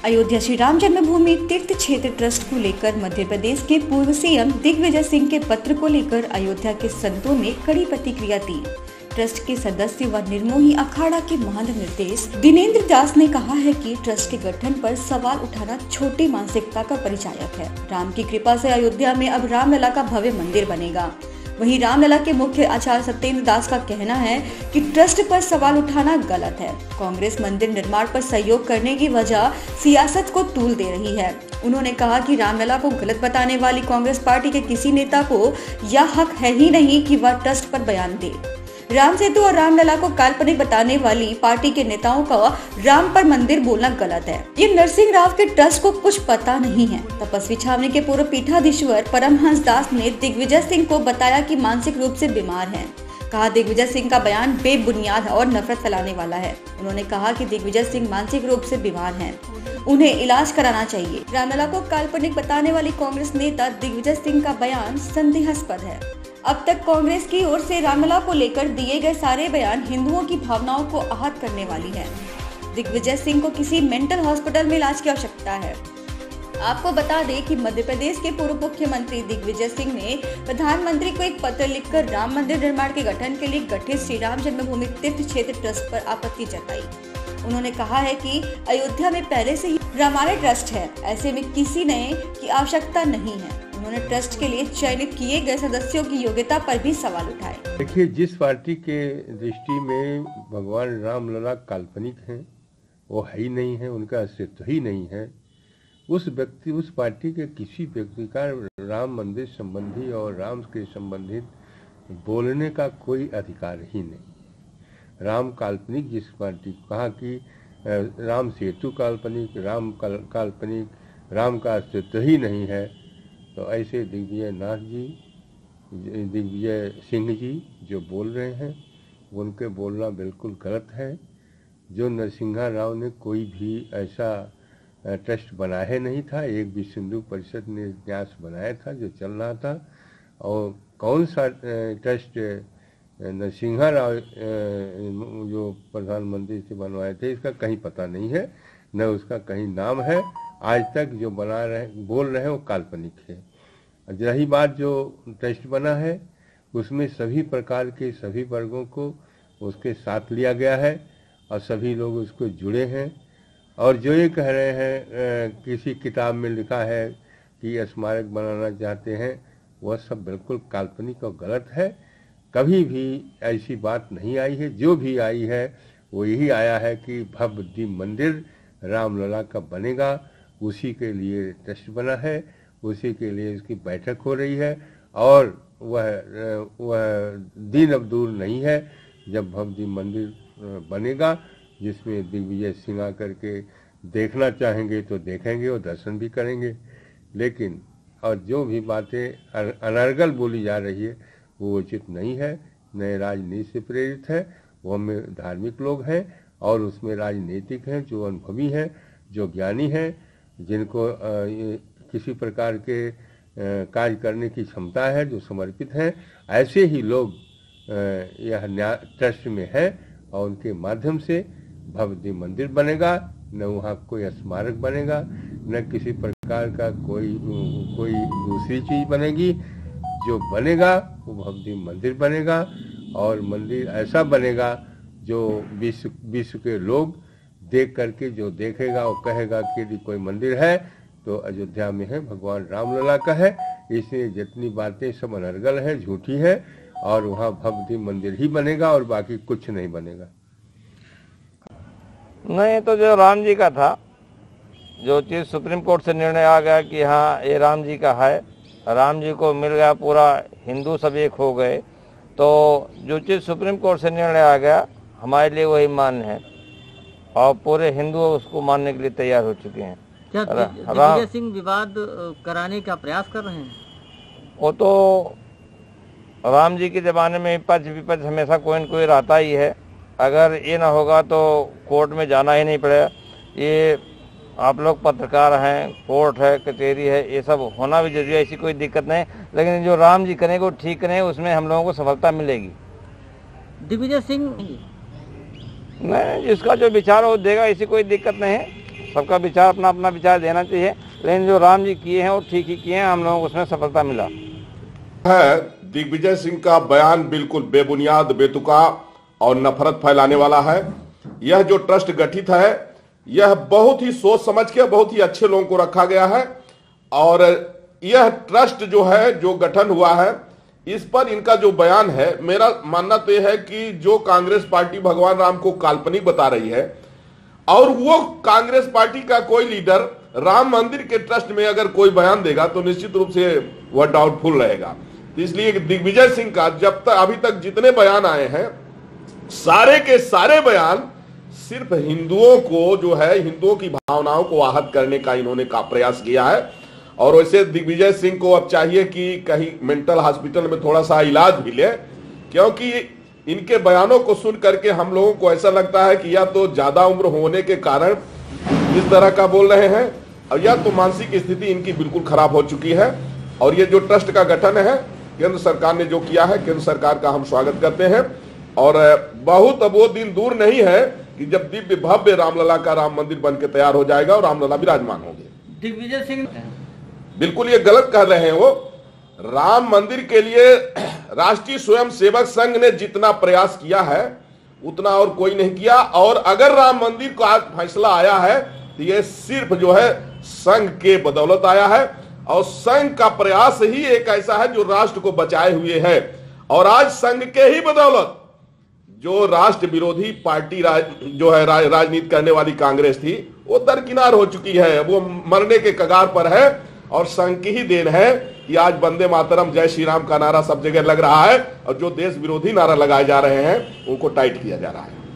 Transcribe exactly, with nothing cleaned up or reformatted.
अयोध्या श्री राम जन्मभूमि तीर्थ क्षेत्र ट्रस्ट को लेकर मध्य प्रदेश के पूर्व सीएम दिग्विजय सिंह के पत्र को लेकर अयोध्या के संतों ने कड़ी प्रतिक्रिया दी। ट्रस्ट के सदस्य व निर्मोही अखाड़ा के महानिर्देश दिनेंद्र दास ने कहा है कि ट्रस्ट के गठन पर सवाल उठाना छोटी मानसिकता का परिचायक है। राम की कृपा से अयोध्या में अब रामलला का भव्य मंदिर बनेगा। वहीं रामलला के मुख्य आचार्य सत्येंद्र दास का कहना है कि ट्रस्ट पर सवाल उठाना गलत है। कांग्रेस मंदिर निर्माण पर सहयोग करने की वजह सियासत को तूल दे रही है। उन्होंने कहा कि रामलला को गलत बताने वाली कांग्रेस पार्टी के किसी नेता को यह हक है ही नहीं कि वह ट्रस्ट पर बयान दे। राम सेतु और रामलला को काल्पनिक बताने वाली पार्टी के नेताओं का राम पर मंदिर बोलना गलत है। ये नरसिंह राव के ट्रस्ट को कुछ पता नहीं है। तपस्वी छावनी के पूर्व पीठाधीश्वर परमहंस दास ने दिग्विजय सिंह को बताया कि मानसिक रूप से बीमार हैं। कहा दिग्विजय सिंह का बयान बेबुनियाद और नफरत फैलाने वाला है। उन्होंने कहा कि दिग्विजय सिंह मानसिक रूप से बीमार हैं, उन्हें इलाज कराना चाहिए। रामलला को काल्पनिक बताने वाली कांग्रेस नेता दिग्विजय सिंह का बयान संदेहास्पद है। अब तक कांग्रेस की ओर से रामलला को लेकर दिए गए सारे बयान हिंदुओं की भावनाओं को आहत करने वाली है। दिग्विजय सिंह को किसी मेंटल हॉस्पिटल में इलाज की आवश्यकता है। आपको बता दें कि मध्य प्रदेश के पूर्व मुख्यमंत्री दिग्विजय सिंह ने प्रधानमंत्री को एक पत्र लिखकर राम मंदिर निर्माण के गठन के लिए गठित श्री राम जन्मभूमि तीर्थ क्षेत्र ट्रस्ट पर आपत्ति जताई। उन्होंने कहा है कि अयोध्या में पहले से ही रामालय ट्रस्ट है, ऐसे में किसी नए की आवश्यकता नहीं है। उन्होंने ट्रस्ट के लिए चयनित किए गए सदस्यों की योग्यता पर भी सवाल उठाए। देखिए, जिस पार्टी के दृष्टि में भगवान रामलला काल्पनिक हैं, वो है ही नहीं है, उनका अस्तित्व ही नहीं है, उस व्यक्ति उस पार्टी के किसी व्यक्ति का राम मंदिर संबंधी और राम के संबंधित बोलने का कोई अधिकार ही नहीं। राम काल्पनिक जिस पार्टी कहा कि राम सेतु काल्पनिक, राम काल्पनिक, राम का अस्तित्व ही नहीं है, तो ऐसे दिग्विजय नाथ जी, दिग्विजय सिंह जी जो बोल रहे हैं, उनके बोलना बिल्कुल गलत है। जो नरसिंहा राव ने कोई भी ऐसा ट्रस्ट बनाया नहीं था, एक भी सिंधु परिषद ने न्यास बनाया था जो चल रहा था, और कौन सा ट्रस्ट नरसिंहा राव जो प्रधानमंत्री से बनवाए थे इसका कहीं पता नहीं है, न उसका कहीं नाम है। आज तक जो बना रहे बोल रहे हैं वो काल्पनिक है। रही बात जो ट्रस्ट बना है, उसमें सभी प्रकार के सभी वर्गों को उसके साथ लिया गया है और सभी लोग उसको जुड़े हैं। और जो ये कह रहे हैं किसी किताब में लिखा है कि स्मारक बनाना चाहते हैं, वह सब बिल्कुल काल्पनिक और गलत है। कभी भी ऐसी बात नहीं आई है। जो भी आई है वो यही आया है कि भव्य दिव्य मंदिर रामलला का बनेगा, उसी के लिए ट्रस्ट बना है, उसी के लिए इसकी बैठक हो रही है। और वह वह दिन अब दूर नहीं है जब भव्य मंदिर बनेगा, जिसमें दिग्विजय सिंह आकर के देखना चाहेंगे तो देखेंगे और दर्शन भी करेंगे। लेकिन और जो भी बातें अनर्गल बोली जा रही है वो उचित नहीं है, नए राजनीति से प्रेरित है। वो हमें धार्मिक लोग हैं और उसमें राजनीतिक हैं, जो अनुभवी हैं, जो ज्ञानी हैं, जिनको किसी प्रकार के कार्य करने की क्षमता है, जो समर्पित हैं, ऐसे ही लोग यह ट्रस्ट में है और उनके माध्यम से भव्य मंदिर बनेगा। न वहाँ कोई स्मारक बनेगा, न किसी प्रकार का कोई कोई दूसरी चीज बनेगी। जो बनेगा वो भव्य मंदिर बनेगा और मंदिर ऐसा बनेगा जो विश्व विश्व के लोग देख करके जो देखेगा वो कहेगा कि यदि कोई मंदिर है तो अयोध्या में है, भगवान रामलला का है। इसलिए जितनी बातें सब अनर्गल है, झूठी है, और वहाँ भव्य मंदिर ही बनेगा और बाकी कुछ नहीं बनेगा। नहीं, तो जो राम जी का था, जो चीज़ सुप्रीम कोर्ट से निर्णय आ गया कि हाँ ये राम जी का है, राम जी को मिल गया, पूरा हिंदू सब एक हो गए, तो जो चीज़ सुप्रीम कोर्ट से निर्णय आ गया हमारे लिए वही मान्य है और पूरे हिंदू उसको मानने के लिए तैयार हो चुके हैं। क्या दिग्विजय सिंह विवाद कराने का प्रयास कर रहे हैं? वो तो राम जी के ज़माने में पक्ष विपक्ष हमेशा कोई न कोई रहता ही है। अगर ये ना होगा तो कोर्ट में जाना ही नहीं पड़ेगा। ये आप लोग पत्रकार हैं, कोर्ट है, कचहरी है, ये सब होना भी जरूरी है, ऐसी कोई दिक्कत नहीं। लेकिन जो राम जी करेंगे वो ठीक करेंगे, उसमें हम लोगों को सफलता मिलेगी। दिग्विजय सिंह नहीं, जिसका जो विचार हो देगा, ऐसी कोई दिक्कत नहीं है। सबका विचार अपना अपना विचार देना चाहिए, लेकिन जो राम जी किए हैं वो ठीक ही किए हैं, हम लोगों को उसमें सफलता मिला है। दिग्विजय सिंह का बयान बिल्कुल बेबुनियाद, बेतुका और नफरत फैलाने वाला है। यह जो ट्रस्ट गठित है यह बहुत ही सोच समझ के बहुत ही अच्छे लोगों को रखा गया है, और यह ट्रस्ट जो है जो गठन हुआ है इस पर इनका जो बयान है, मेरा मानना तो यह है कि जो कांग्रेस पार्टी भगवान राम को काल्पनिक बता रही है और वो कांग्रेस पार्टी का कोई लीडर राम मंदिर के ट्रस्ट में अगर कोई बयान देगा तो निश्चित रूप से वह डाउटफुल रहेगा। तो इसलिए दिग्विजय सिंह का जब तक अभी तक जितने बयान आए हैं सारे के सारे बयान सिर्फ हिंदुओं को जो है हिंदुओं की भावनाओं को आहत करने का इन्होंने का प्रयास किया है। और वैसे दिग्विजय सिंह को अब चाहिए कि कहीं मेंटल हॉस्पिटल में थोड़ा सा इलाज भी ले, क्योंकि इनके बयानों को सुन करके हम लोगों को ऐसा लगता है कि या तो ज्यादा उम्र होने के कारण इस तरह का बोल रहे हैं और या तो मानसिक स्थिति इनकी बिल्कुल खराब हो चुकी है। और ये जो ट्रस्ट का गठन है केंद्र सरकार ने जो किया है, केंद्र सरकार का हम स्वागत करते हैं। और बहुत अब वो दिन दूर नहीं है कि जब दिव्य भव्य रामलला का राम मंदिर बन के तैयार हो जाएगा और रामलला विराजमान होंगे। दिग्विजय सिंह बिल्कुल ये गलत कर रहे हैं। वो राम मंदिर के लिए राष्ट्रीय स्वयं सेवक संघ ने जितना प्रयास किया है उतना और कोई नहीं किया, और अगर राम मंदिर का आज फैसला आया है तो ये सिर्फ जो है संघ के बदौलत आया है, और संघ का प्रयास ही एक ऐसा है जो राष्ट्र को बचाए हुए है। और आज संघ के ही बदौलत जो राष्ट्र विरोधी पार्टी राज, जो है राज, राजनीति करने वाली कांग्रेस थी वो दरकिनार हो चुकी है, वो मरने के कगार पर है। और संघ की ही देन है कि आज वंदे मातरम जय श्री राम का नारा सब जगह लग रहा है, और जो देश विरोधी नारा लगाए जा रहे हैं उनको टाइट किया जा रहा है।